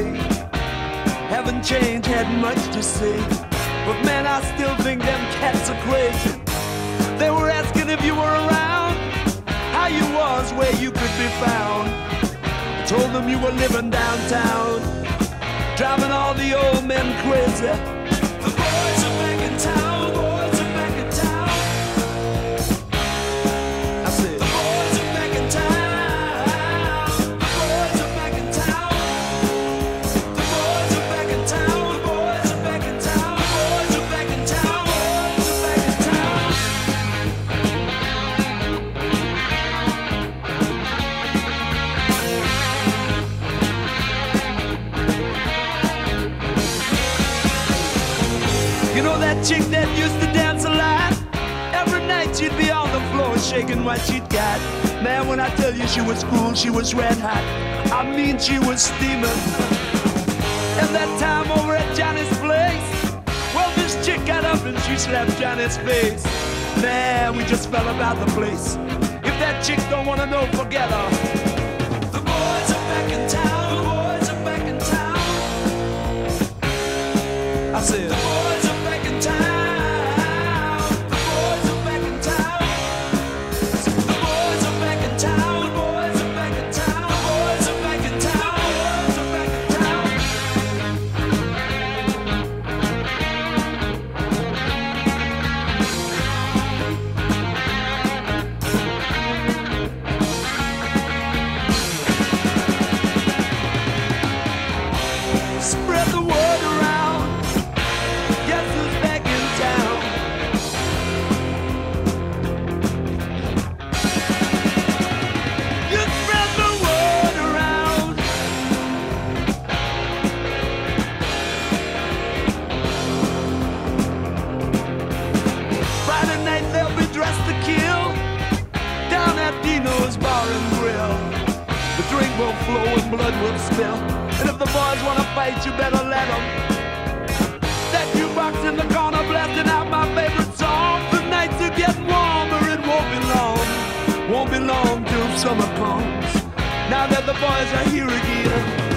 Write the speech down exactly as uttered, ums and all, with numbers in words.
day. Haven't changed, had much to say, but man, I still think them cats are crazy. They were asking if you were around, how you was, where you could be found. I told them you were living downtown, driving all the old men crazy. The boys are back in town, boys are back in town. I said, the boys are back in town, the boys are back in town. The boys are back in town, the boys are back in town, the boys are back in town, boys are back in town. You know that chick that used to dance a lot? Every night she'd be on the floor shaking what she'd got. Man, when I tell you she was cool, she was red hot. I mean, she was steaming. And that time over at Johnny's place, well, this chick got up and she slapped Johnny's face. Man, we just fell about the place. If that chick don't wanna know, forget her. The boys are back in town, the boys are back in town. I said, the boys are back in town, the boys are back in town. I said, the boys are back in town, the boys are back in town, the boys are back in town, the boys are back in town. Spread the word around, guess who's back in town? You spread the word around. Friday night they'll be dressed to kill down at Dino's Bar and Grill. The drink will flow and blood will spill, and if the boys wanna fight, you better let them. That jukebox in the corner blasting out my favorite song. The nights are getting warmer, it won't be long, won't be long till summer comes. Now that the boys are here again,